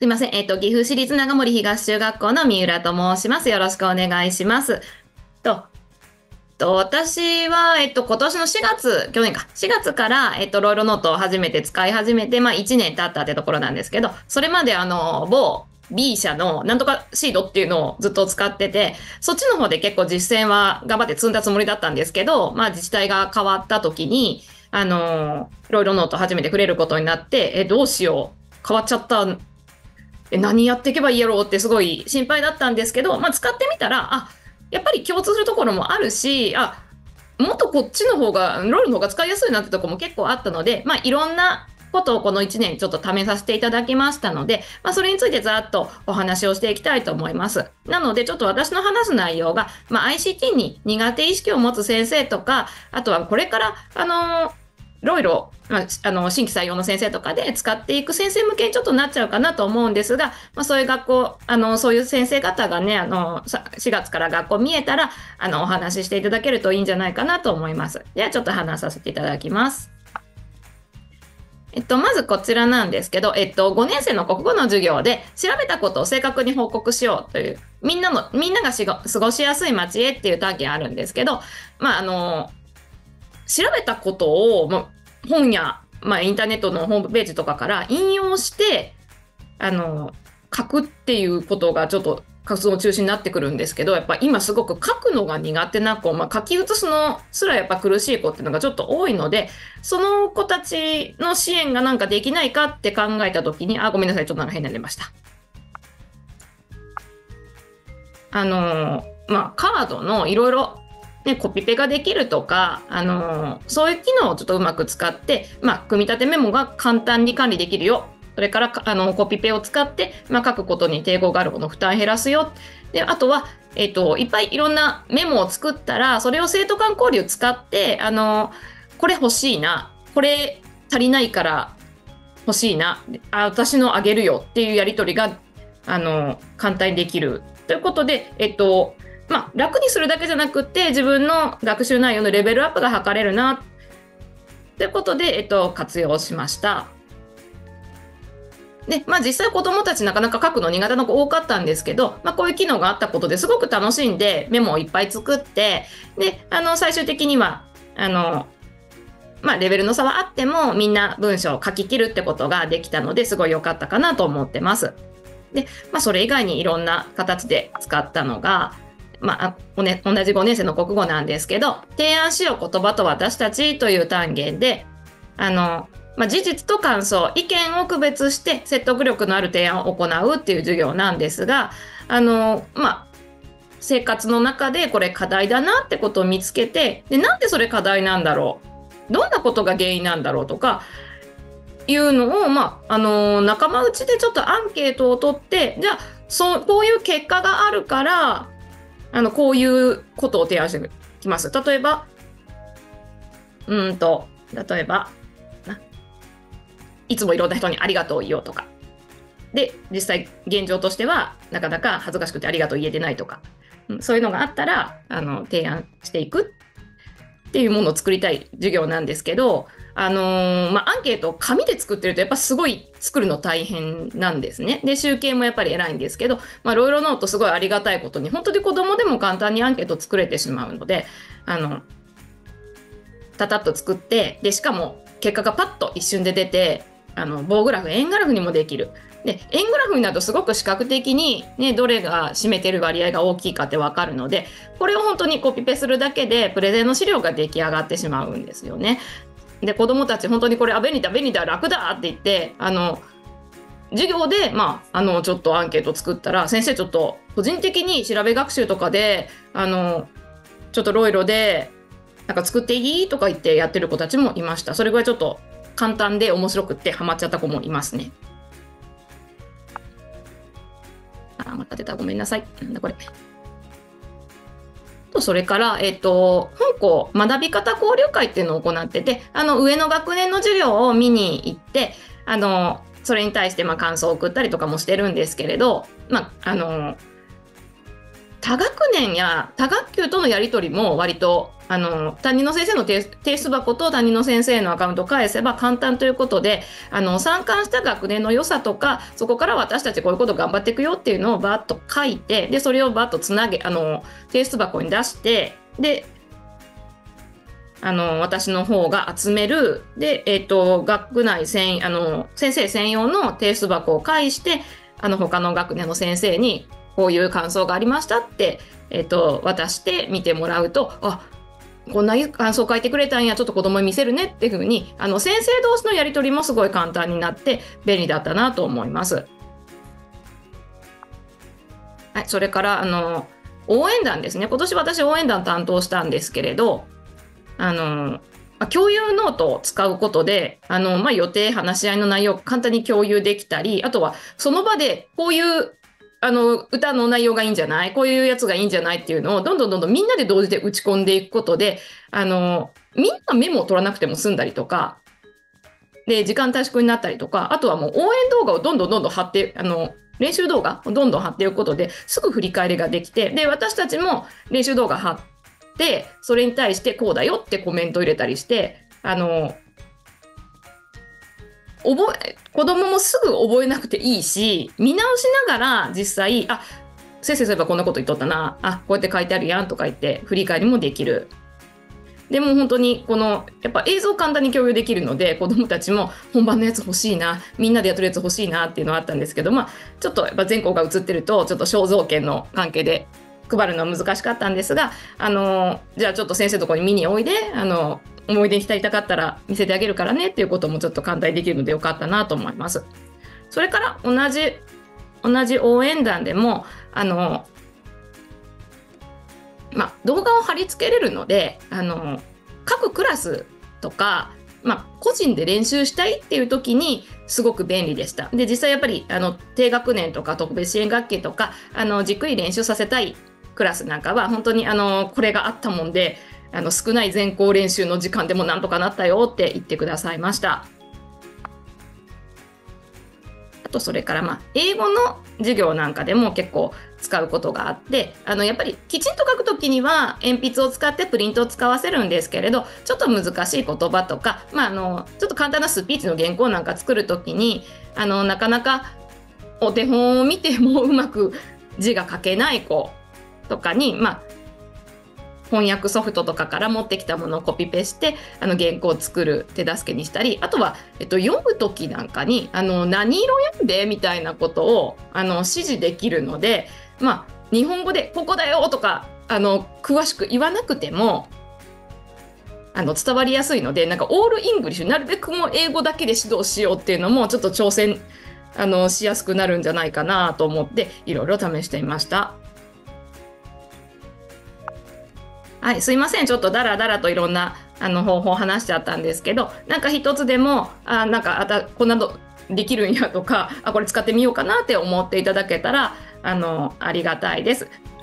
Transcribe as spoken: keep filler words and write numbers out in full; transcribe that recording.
すいません。えっと、岐阜市立長森東中学校の三浦と申します。よろしくお願いします。と、と私は、えっと、今年のしがつ、去年か、しがつから、えっと、ロイロノートを初めて使い始めて、まあ、いちねん経ったってところなんですけど、それまで、あの、某 B 社のなんとかシードっていうのをずっと使ってて、そっちの方で結構実践は頑張って積んだつもりだったんですけど、まあ、自治体が変わった時に、あの、ロイロノート初めて触れることになって、え、どうしよう。変わっちゃった。え、何やっていけばいいやろうってすごい心配だったんですけど、まあ、使ってみたら、あ、やっぱり共通するところもあるし、あ、もっとこっちの方が、ロールの方が使いやすいなってところも結構あったので、まあ、いろんなことをこのいちねんちょっと試させていただきましたので、まあ、それについてざっとお話をしていきたいと思います。なので、ちょっと私の話す内容が、まあ、アイシーティー に苦手意識を持つ先生とか、あとはこれから、あのーいろいろ、まあ、あの新規採用の先生とかで使っていく先生向けにちょっとなっちゃうかなと思うんですが、まあ、そういう学校、あのそういう先生方がね、あのしがつから学校見えたらあのお話ししていただけるといいんじゃないかなと思います。ではちょっと話させていただきます。えっと、まずこちらなんですけど、えっと、ごねん生の国語の授業で調べたことを正確に報告しようという、みんなの、みんながしご過ごしやすい街へっていう単元あるんですけど、まあ、あの、調べたことを、まあ、本や、まあ、インターネットのホームページとかから引用してあの書くっていうことがちょっと活動の中心になってくるんですけど、やっぱ今すごく書くのが苦手な子、まあ、書き写すのすらやっぱ苦しい子っていうのがちょっと多いので、その子たちの支援がなんかできないかって考えた時に、あ、ごめんなさい、ちょっとなんか変なの出ました。あのまあカードのいろいろね、コピペができるとか、あのーそういう機能をちょっとうまく使って、まあ、組み立てメモが簡単に管理できるよ。それからあのコピペを使って、まあ、書くことに抵抗がある子の負担減らすよ。で、あとは、えっと、いっぱいいろんなメモを作ったら、それを生徒間交流使って、あのーこれ欲しいな、これ足りないから欲しいな、あ、私のあげるよっていうやり取りが、あのー簡単にできる。ということで、えっと、まあ、楽にするだけじゃなくて自分の学習内容のレベルアップが図れるなということで、えっと、活用しました。で、まあ、実際子どもたちなかなか書くの苦手な子多かったんですけど、まあ、こういう機能があったことですごく楽しんでメモをいっぱい作って、で、あの最終的にはあの、まあ、レベルの差はあってもみんな文章を書き切るってことができたのですごい良かったかなと思ってます。で、まあ、それ以外にいろんな形で使ったのが、まあ、おね、同じごねん生の国語なんですけど、提案しよう言葉と私たちという単元で、あの、まあ、事実と感想、意見を区別して説得力のある提案を行うっていう授業なんですが、あの、まあ、生活の中でこれ課題だなってことを見つけて、で、なんでそれ課題なんだろう、どんなことが原因なんだろうとか、いうのを、まあ、あの、仲間内でちょっとアンケートを取って、じゃあ、そう、こういう結果があるから、あの、こういうことを提案してきます。例えば、うんと、例えば、いつもいろんな人にありがとう言おうとか。で、実際現状としては、なかなか恥ずかしくてありがとう言えてないとか。そういうのがあったら、あの、提案していくっていうものを作りたい授業なんですけど、あのー、まあ、アンケートを紙で作ってるとやっぱすごい作るの大変なんですね。で、集計もやっぱり偉いんですけど、まあ、ロイロノートすごいありがたいことに、本当に子供でも簡単にアンケート作れてしまうので、あの、たたっと作って、で、しかも結果がパッと一瞬で出て、あの、棒グラフ、円グラフにもできる。で、円グラフになるとすごく視覚的にね、どれが占めてる割合が大きいかってわかるので、これを本当にコピペするだけでプレゼンの資料が出来上がってしまうんですよね。で、子どもたち本当にこれ、あ、便利だ便利だ楽だって言って、あの授業で、まあ、あのちょっとアンケート作ったら、先生ちょっと個人的に調べ学習とかであのちょっとロイロでなんか作っていいとか言ってやってる子たちもいました。それぐらいちょっと簡単で面白くってハマっちゃった子もいますね。あ、また出た、ごめんなさい。なんだこれ。とそれから、えっと、本校学び方交流会っていうのを行ってて、あの上の学年の授業を見に行って、あのそれに対してまあ感想を送ったりとかもしてるんですけれど、まあ、あの多学年や多学級とのやり取りも割とあの担任の先生の提提出箱と担任の先生のアカウントを返せば簡単ということで、あの参観した学年の良さとか、そこから私たちこういうこと頑張っていくよっていうのをバーッと書いて、でそれをバーッとつなげあの提出箱に出して、であの私の方が集めるで、えー、と学内専あの先生専用の提出箱を介して、あの他の学年の先生にこういう感想がありましたって、えー、と渡して見てもらうと、あ、こんな感想書いてくれたんや、ちょっと子供に見せるねっていう風に、あの先生同士のやり取りもすごい簡単になって便利だったなと思います。はい、それからあの応援団ですね。今年私応援団担当したんですけれど、あの共有ノートを使うことで、あの、まあ、予定話し合いの内容を簡単に共有できたり、あとはその場でこういうあの歌の内容がいいんじゃない、こういうやつがいいんじゃないっていうのをどんどんどんどんみんなで同時で打ち込んでいくことで、あのみんなメモを取らなくても済んだりとかで、時間短縮になったりとか、あとはもう応援動画をどんどんどんどん貼って、あの練習動画をどんどん貼っていくことですぐ振り返りができて、で私たちも練習動画貼ってそれに対してこうだよってコメント入れたりして、あの覚え子供もすぐ覚えなくていいし、見直しながら実際、あ、先生そういえばこんなこと言っとったな、あ、こうやって書いてあるやんとか言って振り返りもできる。でも本当にこのやっぱ映像簡単に共有できるので、子どもたちも本番のやつ欲しいな、みんなでやってるやつ欲しいなっていうのはあったんですけど、まあ、ちょっとやっぱ全校が映ってるとちょっと肖像権の関係で配るのは難しかったんですが、あのじゃあちょっと先生のところに見においで、あの思い出に浸りたかったら見せてあげるからねっていうこともちょっと簡単にできるのでよかったなと思います。それから同じ同じ応援団でもあの、まあ、動画を貼り付けれるので、あの各クラスとか、まあ、個人で練習したいっていう時にすごく便利でした。で実際やっぱりあの低学年とか特別支援学級とか、あのじっくり練習させたいクラスなんかは本当にあのこれがあったもんで、あの少ない全校練習の時間でもなんとかなったよって言ってくださいました。あとそれからまあ英語の授業なんかでも結構使うことがあって、あのやっぱりきちんと書くときには鉛筆を使ってプリントを使わせるんですけれど、ちょっと難しい言葉とか、まあ、あのちょっと簡単なスピーチの原稿なんか作るときに、あのなかなかお手本を見てもうまく字が書けない子とかに、まあ、翻訳ソフトとかから持ってきたものをコピペしてあの原稿を作る手助けにしたり、あとは、えっと、読む時なんかにあの何色読んでみたいなことをあの指示できるので、まあ、日本語でここだよとかあの詳しく言わなくてもあの伝わりやすいので、なんかオールイングリッシュ、なるべくもう英語だけで指導しようっていうのもちょっと挑戦あのしやすくなるんじゃないかなと思っていろいろ試してみました。はい、すいません、ちょっとダラダラといろんなあの方法を話しちゃったんですけど、なんか一つでもあなんかあたこんなのできるんやとか、あこれ使ってみようかなって思っていただけたらあのありがたいです。